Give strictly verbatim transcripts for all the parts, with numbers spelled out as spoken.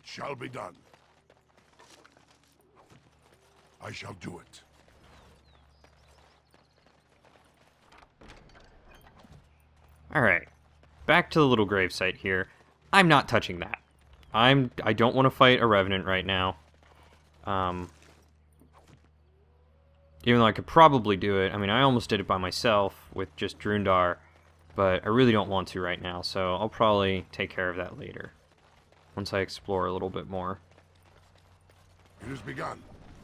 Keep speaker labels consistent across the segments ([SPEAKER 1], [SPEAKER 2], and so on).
[SPEAKER 1] It shall be done. I shall do it.
[SPEAKER 2] Alright. Back to the little gravesite here. I'm not touching that. I'm I don't want to fight a revenant right now. Um Even though I could probably do it. I mean, I almost did it by myself with just Drundar, but I really don't want to right now, so I'll probably take care of that later. Once I explore a little bit more.
[SPEAKER 1] It has begun.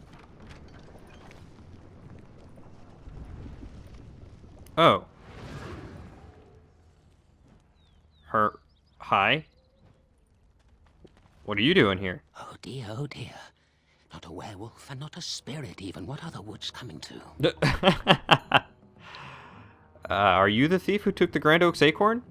[SPEAKER 2] Oh. Her... Hi? What are you doing here?
[SPEAKER 3] Oh dear, oh dear. Not a werewolf, and not a spirit even. What are the woods coming to?
[SPEAKER 2] uh, are you the thief who took the Grand Oak's acorn?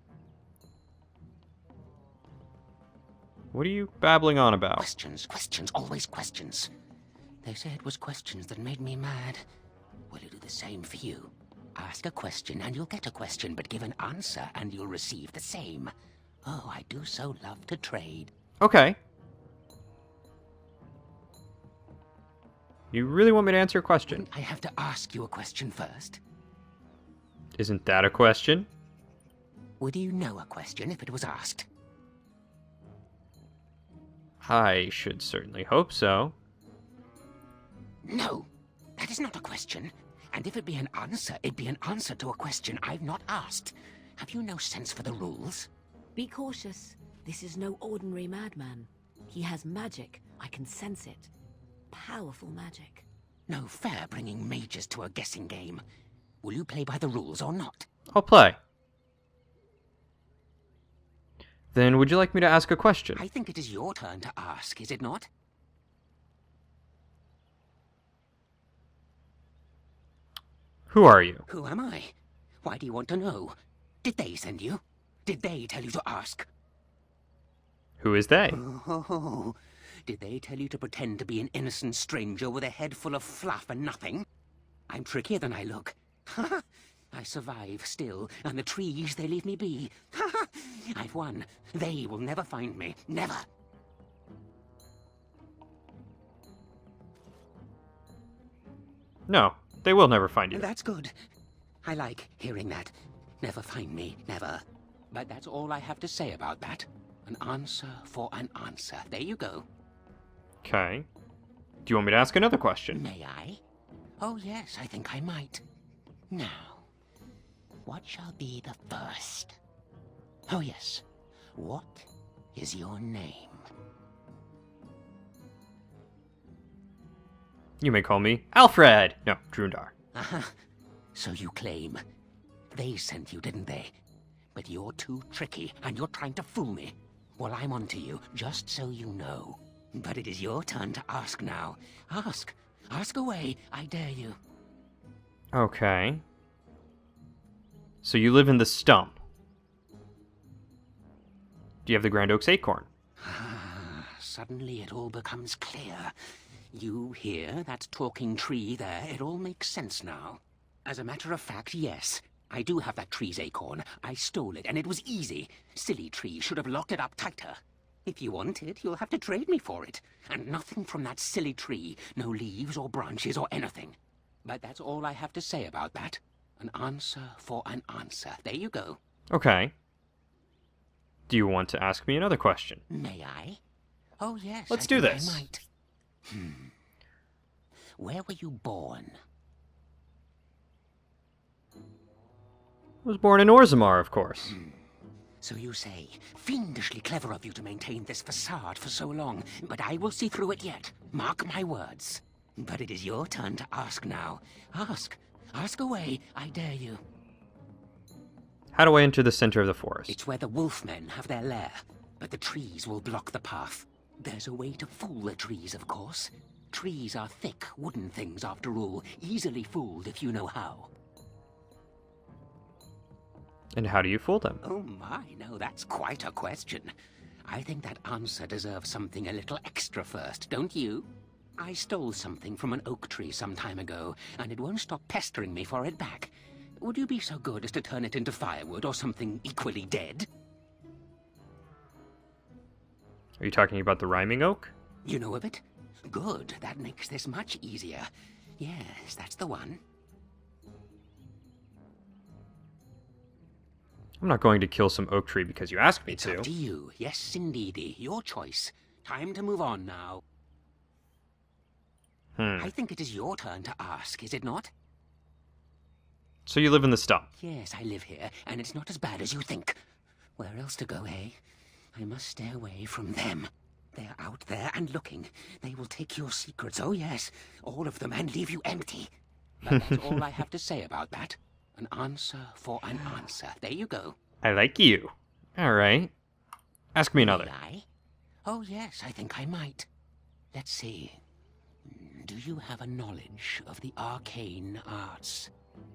[SPEAKER 2] What are you babbling on about?
[SPEAKER 3] Questions, questions, always questions. They say it was questions that made me mad. Will you do the same for you? Ask a question and you'll get a question, but give an answer and you'll receive the same. Oh, I do so love to trade.
[SPEAKER 2] Okay. You really want me to answer a question?
[SPEAKER 3] I have to ask you a question first.
[SPEAKER 2] Isn't that a question?
[SPEAKER 3] Would you know a question if it was asked?
[SPEAKER 2] I should certainly hope so.
[SPEAKER 3] No, that is not a question. And if it be an answer, it'd be an answer to a question I've not asked. Have you no sense for the rules?
[SPEAKER 4] Be cautious. This is no ordinary madman. He has magic. I can sense it. Powerful magic.
[SPEAKER 3] No fair bringing mages to a guessing game. Will you play by the rules or not?
[SPEAKER 2] I'll play. Then would you like me to ask a question?
[SPEAKER 3] I think it is your turn to ask, is it not?
[SPEAKER 2] Who are you?
[SPEAKER 3] Who am I? Why do you want to know? Did they send you? Did they tell you to ask?
[SPEAKER 2] Who is they?
[SPEAKER 3] Oh, did they tell you to pretend to be an innocent stranger with a head full of fluff and nothing? I'm trickier than I look. I survive still, and the trees, they leave me be. I've won. They will never find me. Never.
[SPEAKER 2] No, they will never find you.
[SPEAKER 3] That's good. I like hearing that. Never find me, never. But that's all I have to say about that. An answer for an answer. There you go.
[SPEAKER 2] Okay. Do you want me to ask another question?
[SPEAKER 3] May I? Oh yes, I think I might. Now, what shall be the first? Oh yes, what is your name?
[SPEAKER 2] You may call me Alfred! No, Drundar.
[SPEAKER 3] Uh-huh. So you claim. They sent you, didn't they? But you're too tricky, and you're trying to fool me. Well, I'm on to you, just so you know. But it is your turn to ask now. Ask. Ask away, I dare you.
[SPEAKER 2] Okay. So you live in the stump. Do you have the Grand Oak's acorn?
[SPEAKER 3] Ah, suddenly it all becomes clear. You hear that talking tree there? It all makes sense now. As a matter of fact, yes. I do have that tree's acorn. I stole it, and it was easy. Silly tree should have locked it up tighter. If you want it, you'll have to trade me for it. And nothing from that silly tree. No leaves or branches or anything. But that's all I have to say about that. An answer for an answer. There you go.
[SPEAKER 2] Okay. Do you want to ask me another question?
[SPEAKER 3] May I? Oh, yes.
[SPEAKER 2] Let's
[SPEAKER 3] I
[SPEAKER 2] do
[SPEAKER 3] think
[SPEAKER 2] this.
[SPEAKER 3] I might. Hmm. Where were you born?
[SPEAKER 2] I was born in Orzammar, of course.
[SPEAKER 3] So you say, fiendishly clever of you to maintain this facade for so long, but I will see through it yet. Mark my words. But it is your turn to ask now. Ask. Ask away, I dare you.
[SPEAKER 2] How do I enter the center of the forest?
[SPEAKER 3] It's where the wolfmen have their lair, but the trees will block the path. There's a way to fool the trees, of course. Trees are thick, wooden things, after all, easily fooled if you know how.
[SPEAKER 2] And how do you fool them?
[SPEAKER 3] Oh my, no, that's quite a question. I think that answer deserves something a little extra first, don't you? I stole something from an oak tree some time ago, and it won't stop pestering me for it back. Would you be so good as to turn it into firewood or something equally dead?
[SPEAKER 2] Are you talking about the rhyming oak?
[SPEAKER 3] You know of it? Good, that makes this much easier. Yes, that's the one.
[SPEAKER 2] I'm not going to kill some oak tree because you asked me
[SPEAKER 3] It's
[SPEAKER 2] to.
[SPEAKER 3] up to you. Yes, indeedy. Your choice. Time to move on now.
[SPEAKER 2] Hmm.
[SPEAKER 3] I think it is your turn to ask, is it not?
[SPEAKER 2] So you live in the stump.
[SPEAKER 3] Yes, I live here, and it's not as bad as you think. Where else to go, eh? I must stay away from them. They're out there and looking. They will take your secrets, oh yes, all of them, and leave you empty. But that's all I have to say about that. An answer for an answer. There you go.
[SPEAKER 2] I like you. Alright. Ask me another.
[SPEAKER 3] May I? Oh yes, I think I might. Let's see. Do you have a knowledge of the arcane arts?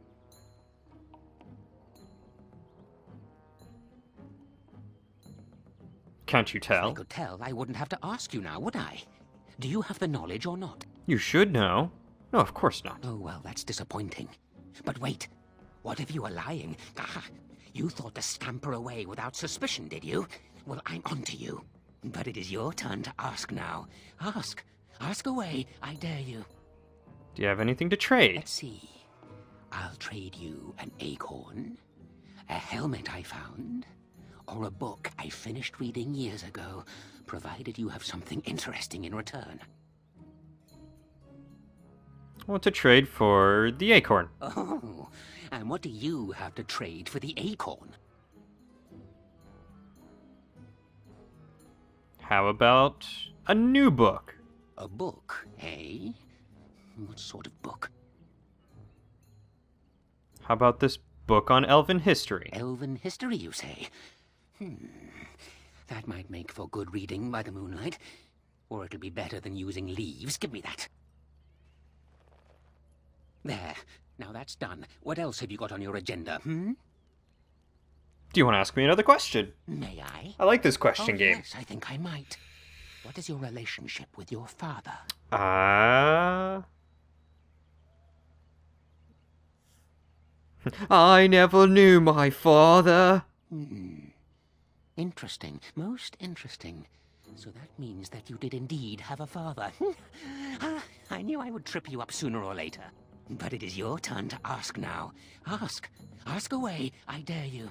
[SPEAKER 2] Can't you
[SPEAKER 3] If I
[SPEAKER 2] tell?
[SPEAKER 3] could tell, I wouldn't have to ask you now, would I? Do you have the knowledge or not?
[SPEAKER 2] You should know. No, of course not.
[SPEAKER 3] Oh, well, that's disappointing. But wait, what if you were lying? Ah, you thought to scamper away without suspicion, did you? Well, I'm onto you. But it is your turn to ask now. Ask. Ask away, I dare you.
[SPEAKER 2] Do you have anything to trade?
[SPEAKER 3] Let's see. I'll trade you an acorn, a helmet I found, or a book I finished reading years ago, provided you have something interesting in return.
[SPEAKER 2] I want to trade for the acorn.
[SPEAKER 3] Oh, and what do you have to trade for the acorn?
[SPEAKER 2] How about a new book?
[SPEAKER 3] A book, eh? What sort of book?
[SPEAKER 2] How about this book on elven history?
[SPEAKER 3] Elven history, you say? Hmm. That might make for good reading by the moonlight. Or it'll be better than using leaves. Give me that. There. Now that's done. What else have you got on your agenda, hmm?
[SPEAKER 2] Do you want to ask me another question?
[SPEAKER 3] May I?
[SPEAKER 2] I like this question
[SPEAKER 3] Oh,
[SPEAKER 2] game.
[SPEAKER 3] yes, I think I might. What is your relationship with your father?
[SPEAKER 2] Ah. I never knew my father.
[SPEAKER 3] Hmm. Interesting. Most interesting. So that means that you did indeed have a father. Ah, I knew I would trip you up sooner or later. But it is your turn to ask now. Ask. Ask away. I dare you.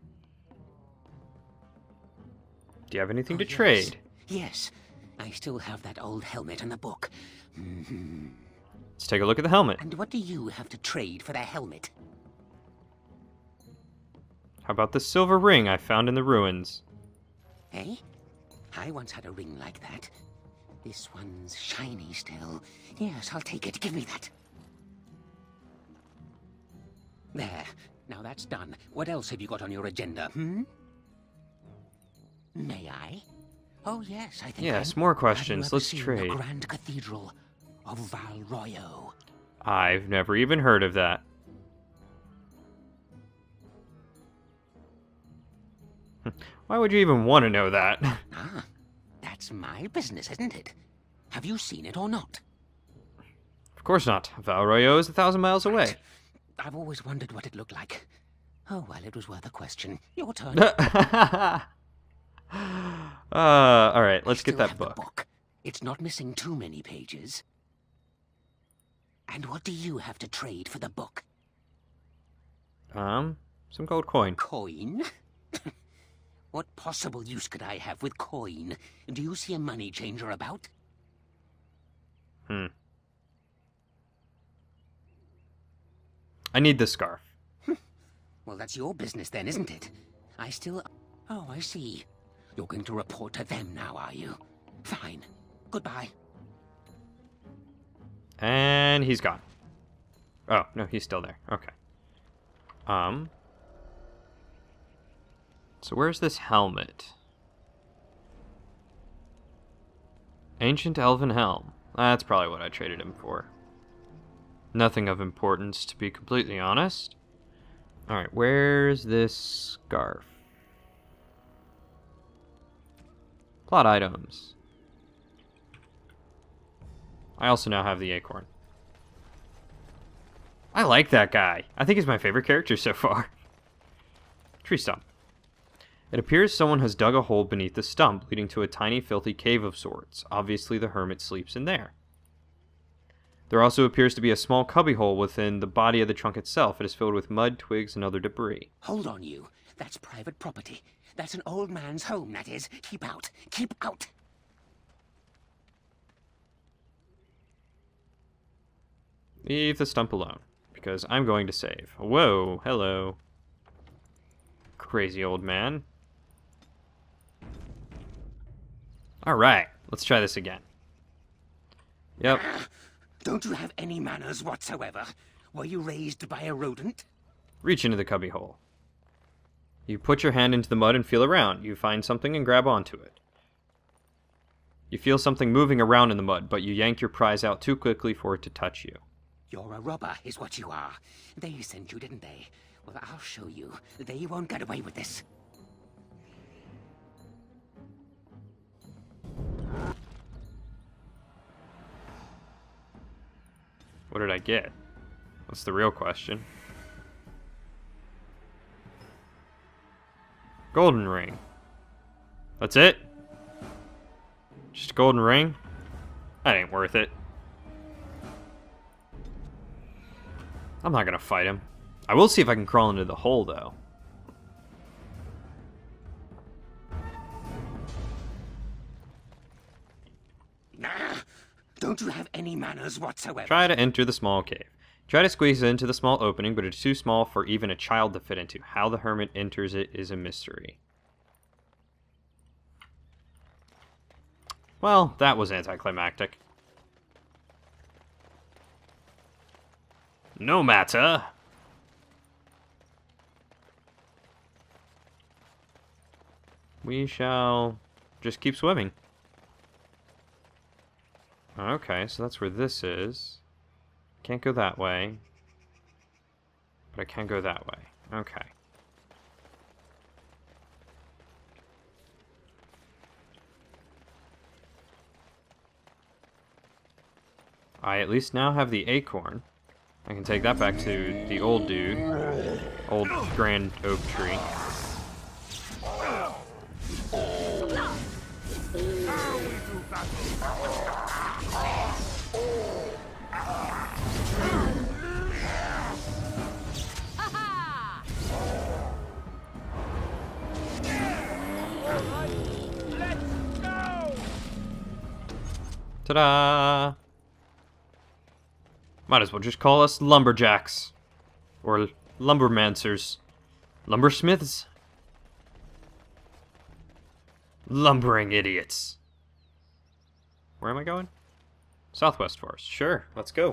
[SPEAKER 2] Do you have anything
[SPEAKER 3] Oh,
[SPEAKER 2] to
[SPEAKER 3] yes.
[SPEAKER 2] trade?
[SPEAKER 3] Yes. I still have that old helmet and the book. Mm-hmm.
[SPEAKER 2] Let's take a look at the helmet.
[SPEAKER 3] And what do you have to trade for the helmet?
[SPEAKER 2] How about the silver ring I found in the ruins?
[SPEAKER 3] Eh? I once had a ring like that. This one's shiny still. Yes, I'll take it. Give me that. There. Now that's done. What else have you got on your agenda, hmm? May I? Oh, yes, I think
[SPEAKER 2] Yes,
[SPEAKER 3] I...
[SPEAKER 2] more
[SPEAKER 3] Have you
[SPEAKER 2] questions.
[SPEAKER 3] ever
[SPEAKER 2] Let's
[SPEAKER 3] seen
[SPEAKER 2] trade.
[SPEAKER 3] the Grand Cathedral of Valroyo?
[SPEAKER 2] I've never even heard of that. Why would you even want to know that?
[SPEAKER 3] Ah, that's my business, isn't it? Have you seen it or not?
[SPEAKER 2] Of course not. Valroyo is a thousand miles away.
[SPEAKER 3] I've always wondered what it looked like. Oh, well, it was worth a question. Your turn.
[SPEAKER 2] uh, alright, let's
[SPEAKER 3] I
[SPEAKER 2] get
[SPEAKER 3] still
[SPEAKER 2] that
[SPEAKER 3] have
[SPEAKER 2] book.
[SPEAKER 3] The book. It's not missing too many pages. And what do you have to trade for the book?
[SPEAKER 2] Um, some gold coin.
[SPEAKER 3] Coin? What possible use could I have with coin? Do you see a money changer about?
[SPEAKER 2] Hmm. I need this scarf.
[SPEAKER 3] Well, that's your business then, isn't it? I still... Oh, I see. You're going to report to them now, are you? Fine. Goodbye.
[SPEAKER 2] And he's gone. Oh, no, he's still there. Okay. Um. So where's this helmet? Ancient elven helm. That's probably what I traded him for. Nothing of importance, to be completely honest. Alright, where's this scarf? Plot items. I also now have the acorn. I like that guy. I think he's my favorite character so far. Tree stump. It appears someone has dug a hole beneath the stump, leading to a tiny, filthy cave of sorts. Obviously, the hermit sleeps in there. There also appears to be a small cubbyhole within the body of the trunk itself. It is filled with mud, twigs, and other debris.
[SPEAKER 3] Hold on, you. That's private property. That's an old man's home, that is. Keep out. Keep out.
[SPEAKER 2] Leave the stump alone, because I'm going to save. Whoa, hello. Crazy old man. Alright, let's try this again. Yep.
[SPEAKER 3] Don't you have any manners whatsoever? Were you raised by a rodent?
[SPEAKER 2] Reach into the cubbyhole. You put your hand into the mud and feel around. You find something and grab onto it. You feel something moving around in the mud, but you yank your prize out too quickly for it to touch you.
[SPEAKER 3] You're a robber, is what you are. They sent you, didn't they? Well, I'll show you. They won't get away with this.
[SPEAKER 2] What did I get? That's the real question. Golden ring. That's it? Just a golden ring? That ain't worth it. I'm not gonna fight him. I will see if I can crawl into the hole, though.
[SPEAKER 3] Nah, don't you have any manners whatsoever?
[SPEAKER 2] Try to enter the small cave. Try to squeeze into the small opening, but it's too small for even a child to fit into. How the hermit enters it is a mystery. Well, that was anticlimactic. No matter. We shall just keep swimming. Okay, so that's where this is. Can't go that way. But I can go that way. Okay. I at least now have the acorn. I can take that back to the old dude. Old grand oak tree. Ta-da! Might as well just call us lumberjacks. Or lumbermancers. Lumbersmiths? Lumbering idiots. Where am I going? Southwest Forest. Sure, let's go.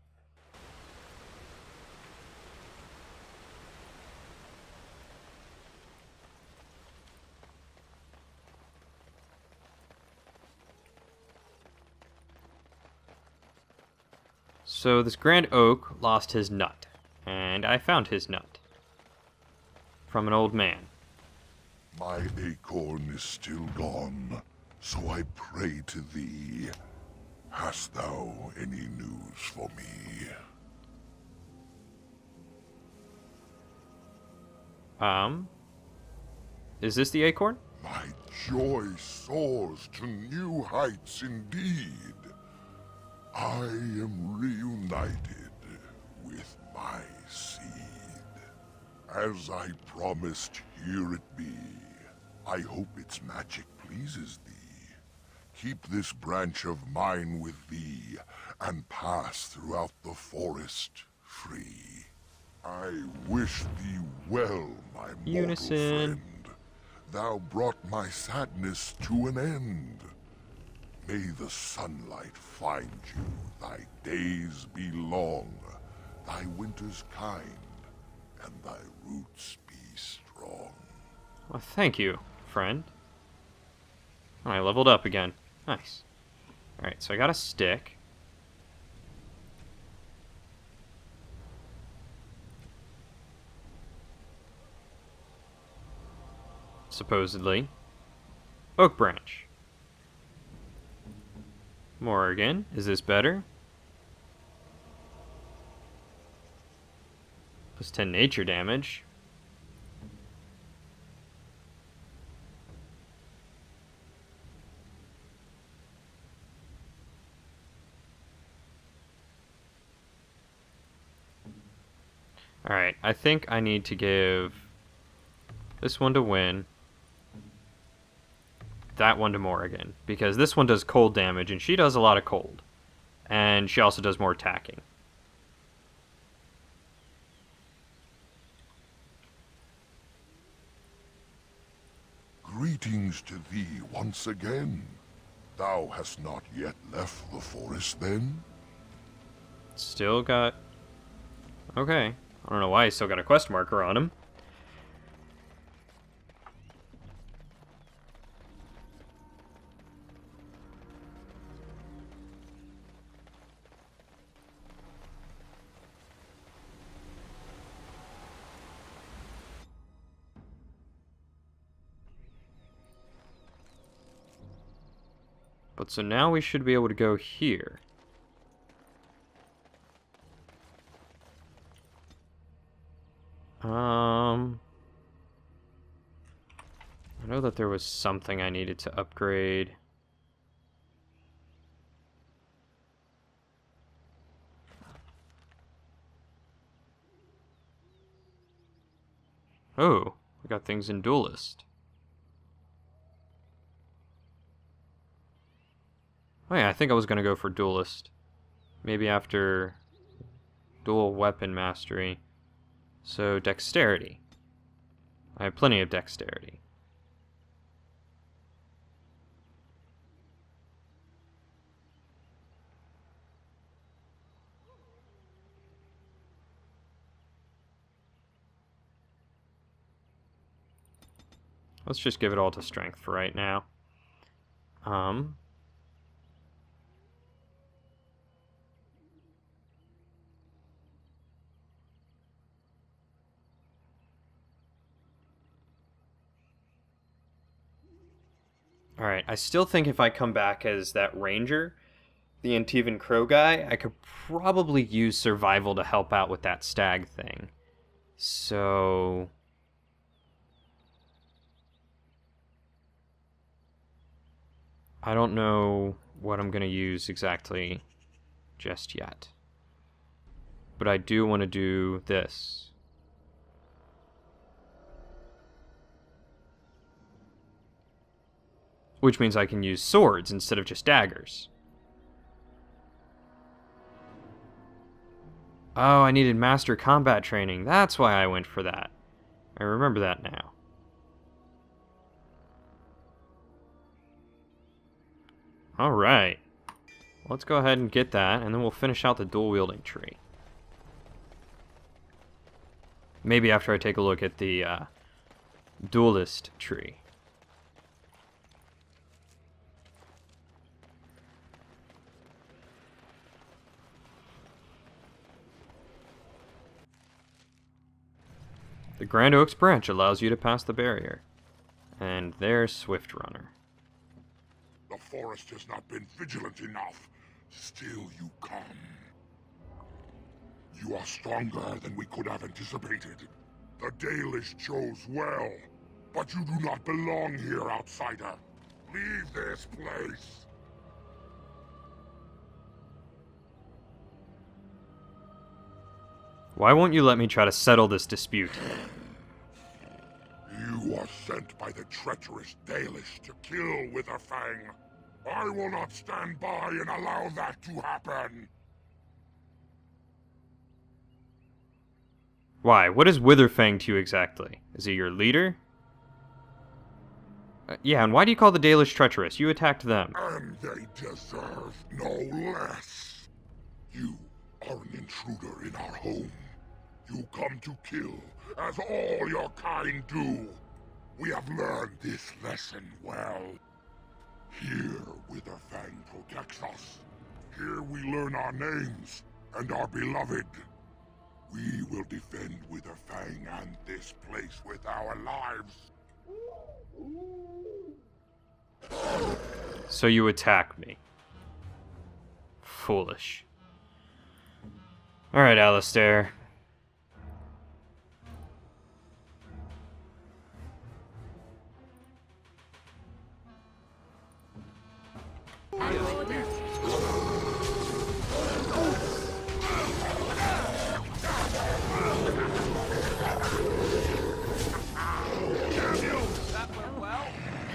[SPEAKER 2] So this grand oak lost his nut, and I found his nut from an old man.
[SPEAKER 1] My acorn is still gone, so I pray to thee. Hast thou any news for me?
[SPEAKER 2] Um, is this the acorn?
[SPEAKER 1] My joy soars to new heights indeed. I am reunited with my seed. As I promised, here it be. I hope its magic pleases thee. Keep this branch of mine with thee, and pass throughout the forest free. I wish thee well, my mortal
[SPEAKER 2] Unison.
[SPEAKER 1] friend. Thou brought my sadness to an end. May the sunlight find you, thy days be long, thy winters kind, and thy roots be strong.
[SPEAKER 2] Well, thank you, friend. I leveled up again. Nice. Alright, so I got a stick. Supposedly. Oak branch. Morgan, is this better? Plus ten nature damage. Alright, I think I need to give this one to Win, that one to Morrigan, because this one does cold damage, and she does a lot of cold. And she also does more attacking.
[SPEAKER 1] Greetings to thee once again. Thou hast not yet left the forest, then?
[SPEAKER 2] Still got... Okay. I don't know why he's still got a quest marker on him. But so now we should be able to go here. Um, I know that there was something I needed to upgrade. Oh, we got things in Duelist. Oh yeah, I think I was going to go for Duelist. Maybe after Dual Weapon Mastery. So, Dexterity. I have plenty of Dexterity. Let's just give it all to Strength for right now. Um... Alright, I still think if I come back as that ranger, the Antivan Crow guy, I could probably use survival to help out with that stag thing. So... I don't know what I'm going to use exactly just yet. But I do want to do this. Which means I can use swords instead of just daggers. Oh, I needed master combat training. That's why I went for that. I remember that now. Alright. Let's go ahead and get that, and then we'll finish out the dual-wielding tree. Maybe after I take a look at the uh, duelist tree. The Grand Oaks branch allows you to pass the barrier. And there's Swift Runner.
[SPEAKER 1] The forest has not been vigilant enough. Still you come. You are stronger than we could have anticipated. The Dalish chose well, but you do not belong here, outsider. Leave this place.
[SPEAKER 2] Why won't you let me try to settle this dispute?
[SPEAKER 1] You are sent by the treacherous Dalish to kill Witherfang. I will not stand by and allow that to happen.
[SPEAKER 2] Why? What is Witherfang to you exactly? Is he your leader? Uh, yeah, and why do you call the Dalish treacherous? You attacked them.
[SPEAKER 1] And they deserve no less. You are an intruder in our home. You come to kill, as all your kind do. We have learned this lesson well. Here, Witherfang protects us. Here we learn our names, and are beloved. We will defend Witherfang and this place with our lives.
[SPEAKER 2] So you attack me. Foolish. Alright, Alistair.
[SPEAKER 5] That went well.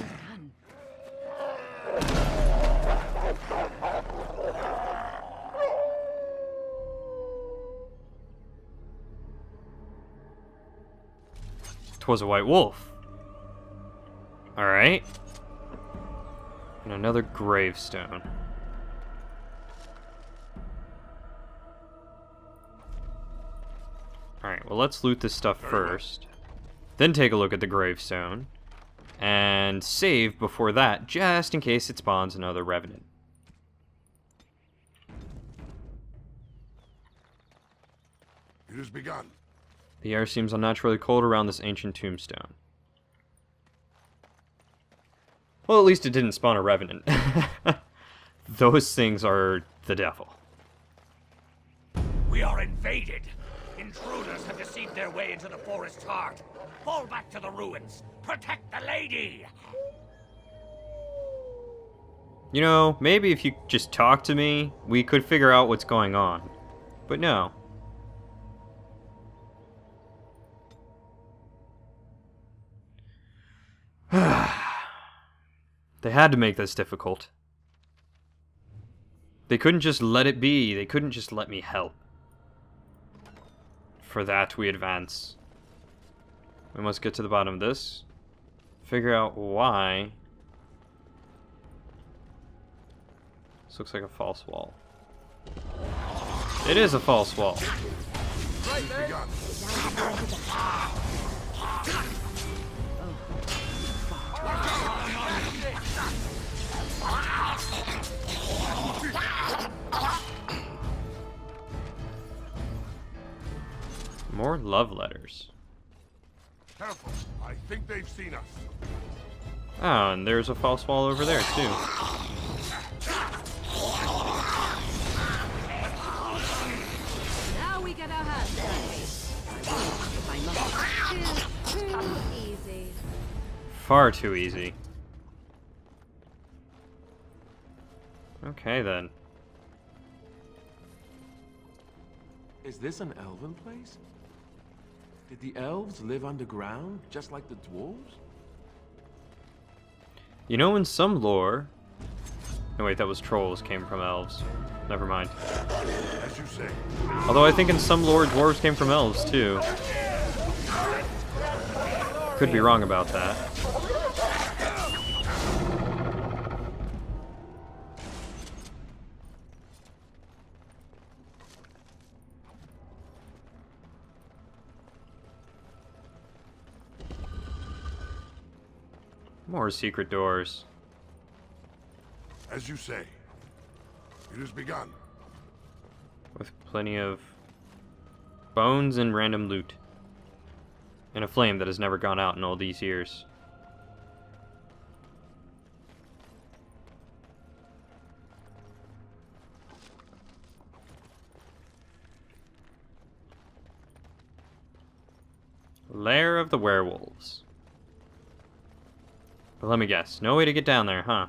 [SPEAKER 2] Twas a white wolf. Alright. And another gravestone. Alright, well, let's loot this stuff first. Then take a look at the gravestone. And save before that, just in case it spawns another revenant.
[SPEAKER 1] It has begun.
[SPEAKER 2] The air seems unnaturally cold around this ancient tombstone. Well, at least it didn't spawn a revenant. Those things are the devil.
[SPEAKER 6] We are invaded. Intruders have deceived their way into the forest's heart. Fall back to the ruins. Protect the lady.
[SPEAKER 2] You know, maybe if you just talk to me, we could figure out what's going on. But no. They had to make this difficult. They couldn't just let it be. They couldn't just let me help. For that, we advance. We must get to the bottom of this. Figure out why. This looks like a false wall. It is a false wall.
[SPEAKER 5] Right there.
[SPEAKER 2] More love letters.
[SPEAKER 1] Careful. I think they've seen us.
[SPEAKER 2] Oh, and there's a false wall over there, too.
[SPEAKER 4] Now we get our hands dirty. If I must. Too, too easy.
[SPEAKER 2] Far too easy. Okay, then.
[SPEAKER 7] Is this an elven place? Did the elves live underground, just like the dwarves?
[SPEAKER 2] You know, in some lore... No, wait, that was trolls, came from elves. Never mind.
[SPEAKER 1] As you say.
[SPEAKER 2] Although I think in some lore, dwarves came from elves, too. Could be wrong about that. More secret doors.
[SPEAKER 1] As you say. It has begun.
[SPEAKER 2] With plenty of bones and random loot. And a flame that has never gone out in all these years. Lair of the werewolves. But let me guess, no way to get down there, huh?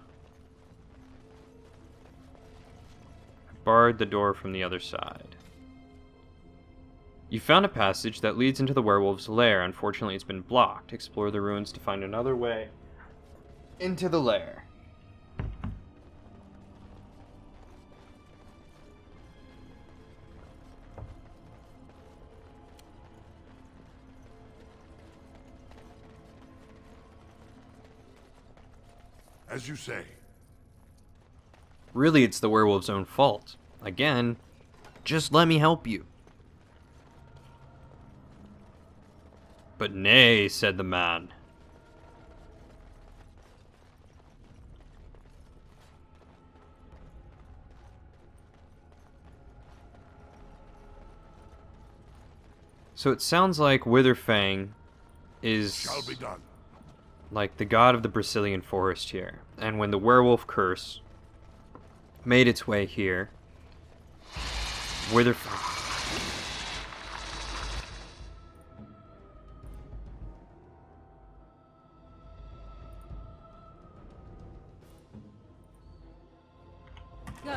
[SPEAKER 2] I barred the door from the other side. You found a passage that leads into the werewolf's lair. Unfortunately, it's been blocked. Explore the ruins to find another way into the lair.
[SPEAKER 1] As you say.
[SPEAKER 2] Really, it's the werewolf's own fault. Again, just let me help you. But nay, said the man. So it sounds like Witherfang is
[SPEAKER 1] Shall be done.
[SPEAKER 2] like the god of the Brazilian forest here. And when the werewolf curse made its way here, Witherfang...
[SPEAKER 4] Go.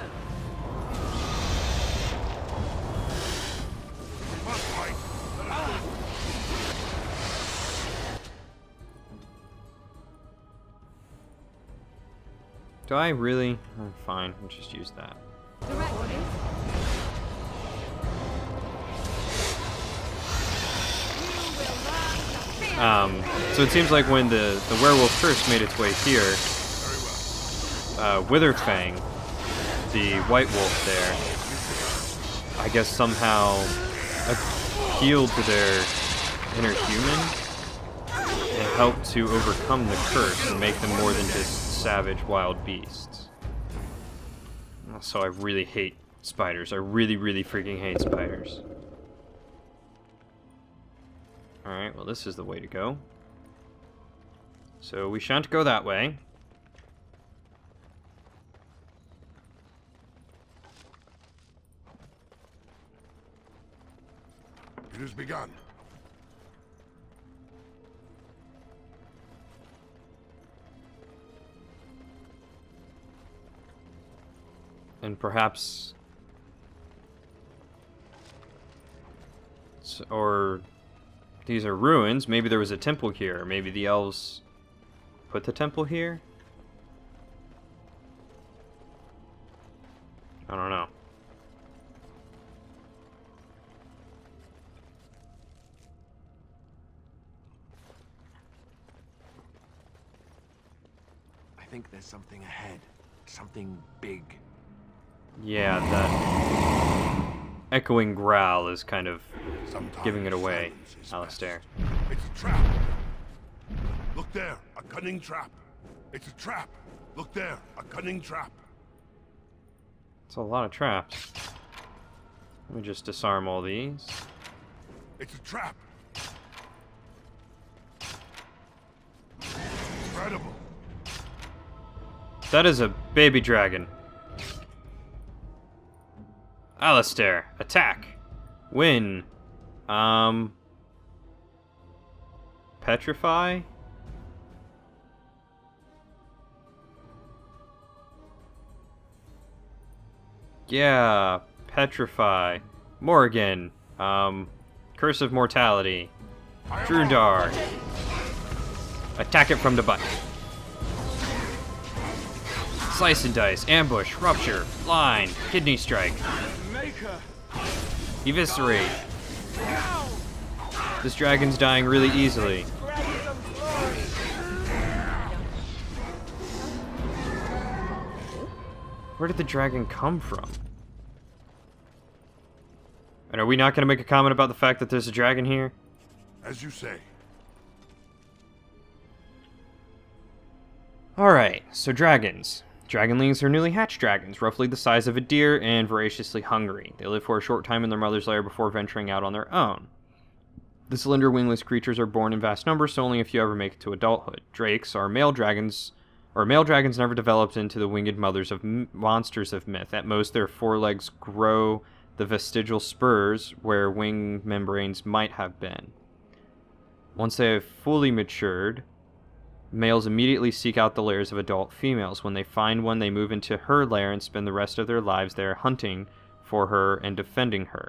[SPEAKER 1] We must fight.
[SPEAKER 2] Do I really? Oh, fine, I'll just use that. Um, so it seems like when the, the werewolf first made its way here, uh, Witherfang, the white wolf there, I guess somehow appealed to their inner human and helped to overcome the curse and make them more than just savage wild beasts. So I really hate spiders. I really, really freaking hate spiders. Alright, well this is the way to go. So we shan't go that way.
[SPEAKER 1] It has begun.
[SPEAKER 2] And perhaps... Or... These are ruins. Maybe there was a temple here. Maybe the elves put the temple here? I don't know.
[SPEAKER 7] I think there's something ahead. Something big.
[SPEAKER 2] Yeah, that echoing growl is kind of
[SPEAKER 1] Sometimes
[SPEAKER 2] giving it away,
[SPEAKER 1] silence is
[SPEAKER 2] Alistair.
[SPEAKER 1] best. It's a trap. Look there, a cunning trap. It's a trap. Look there, a cunning trap.
[SPEAKER 2] It's a lot of traps. Let me just disarm all these.
[SPEAKER 1] It's a trap. Incredible.
[SPEAKER 2] That is a baby dragon. Alistair, attack. Win. Um. Petrify? Yeah, petrify. Morgan. Um. Curse of Mortality. Drudar. Attack it from the butt. Slice and dice, ambush, rupture, line, kidney strike. Eviscerate. This dragon's dying really easily. Where did the dragon come from? And are we not going to make a comment about the fact that there's a dragon here?
[SPEAKER 1] As you say.
[SPEAKER 2] Alright, so dragons. Dragonlings are newly hatched dragons, roughly the size of a deer and voraciously hungry. They live for a short time in their mother's lair before venturing out on their own. The slender wingless creatures are born in vast numbers, so only a few ever make it to adulthood. Drakes are male dragons, or male dragons never developed into the winged mothers of m monsters of myth. At most, their forelegs grow the vestigial spurs where wing membranes might have been. Once they have fully matured, males immediately seek out the lairs of adult females. When they find one, they move into her lair and spend the rest of their lives there hunting for her and defending her.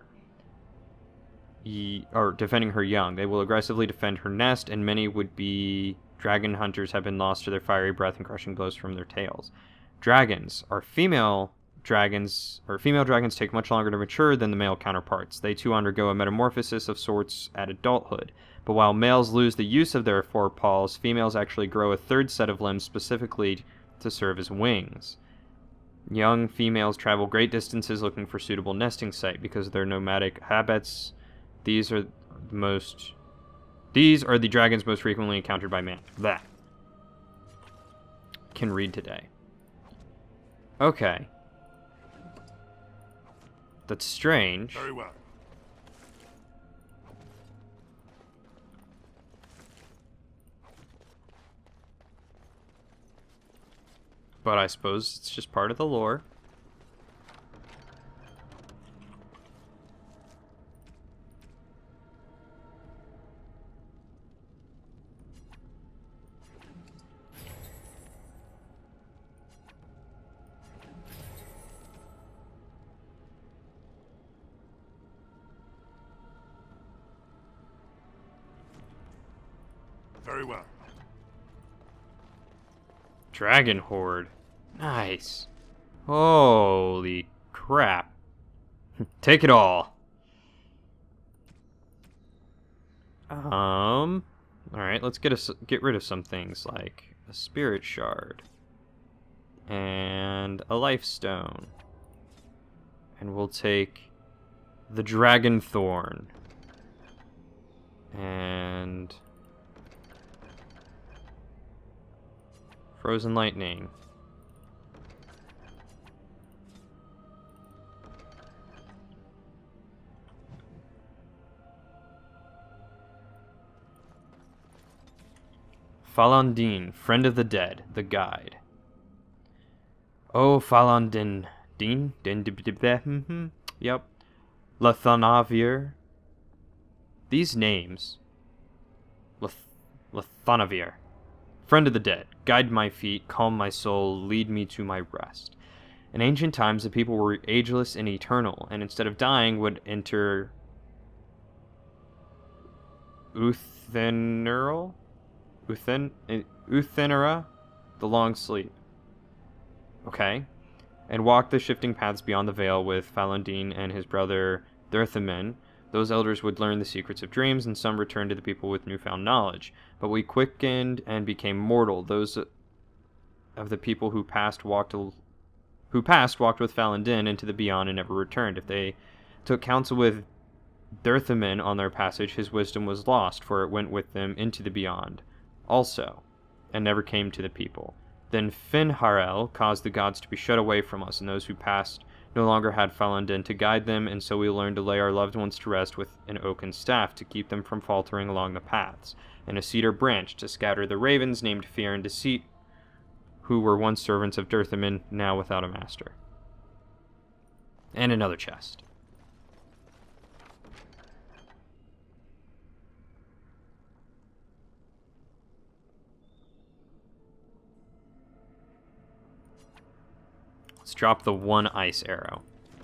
[SPEAKER 2] Ye or defending her young. They will aggressively defend her nest, and many would-be dragon hunters have been lost to their fiery breath and crushing blows from their tails. Dragons are female dragons, or female dragons take much longer to mature than the male counterparts. They too undergo a metamorphosis of sorts at adulthood. But while males lose the use of their forepaws, females actually grow a third set of limbs specifically to serve as wings. Young females travel great distances looking for suitable nesting site because of their nomadic habits. These are the most these are the dragons most frequently encountered by man. That can read today. Okay. That's strange.
[SPEAKER 1] Very well.
[SPEAKER 2] But I suppose it's just part of the lore.
[SPEAKER 1] Very well.
[SPEAKER 2] Dragon Horde. Nice. Holy crap. Take it all. Um, alright, let's get us get rid of some things like a spirit shard and a life stone. And we'll take the dragon thorn and frozen lightning. Falandine, friend of the dead, the guide. Oh, Falandin, Dean, Din, mm-hmm, yep. Lathanavir. These names. Lath Lathanavir. Friend of the dead, guide my feet, calm my soul, lead me to my rest. In ancient times, the people were ageless and eternal, and instead of dying, would enter Utheneral? Uthen Uthenera, the long sleep. Okay. And walk the shifting paths beyond the veil with Falandine and his brother Derthamin. Those elders would learn the secrets of dreams, and some returned to the people with newfound knowledge. But we quickened and became mortal. Those of the people who passed walked who passed walked with Falandin into the beyond and never returned. If they took counsel with Derthamin on their passage, his wisdom was lost, for it went with them into the beyond also, and never came to the people. Then Finharel caused the gods to be shut away from us, and those who passed no longer had Falandin to guide them, and so we learned to lay our loved ones to rest with an oaken staff to keep them from faltering along the paths, and a cedar branch to scatter the ravens named Fear and Deceit, who were once servants of Derthamin, now without a master. And another chest. Let's drop the one ice arrow.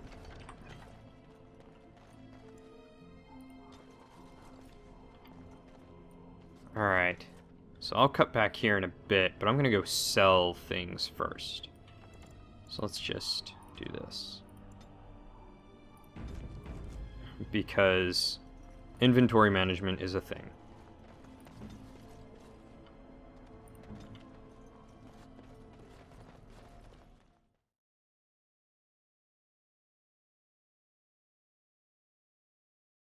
[SPEAKER 2] Alright. So I'll cut back here in a bit, but I'm going to go sell things first. So let's just do this. Because inventory management is a thing.